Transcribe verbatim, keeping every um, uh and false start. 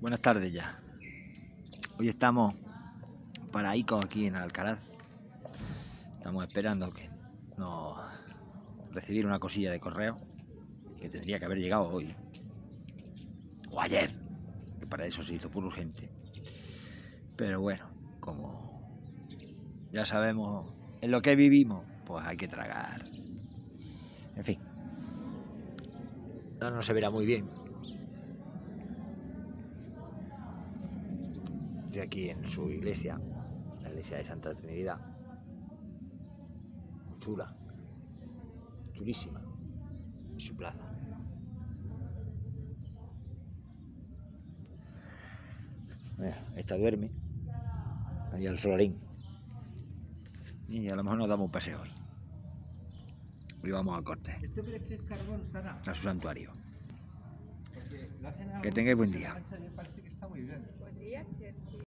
Buenas tardes ya. Hoy estamos paraicos aquí en Alcaraz. Estamos esperando que nos recibir una cosilla de correo que tendría que haber llegado hoy o ayer, que para eso se hizo por urgente. Pero bueno, como ya sabemos en lo que vivimos, pues hay que tragar. En fin, no, no se verá muy bien. Estoy aquí en su iglesia, la iglesia de Santa Trinidad. Muy chula, chulísima, en su plaza. Mira, esta duerme, ahí al solarín. Y a lo mejor nos damos un paseo hoy. Hoy vamos a Cortes, ¿Esto crees que es carbón, Sara? a su santuario. Porque lo hacen a Que tengáis buen día. Parece que está muy bien. Podría ser, sí.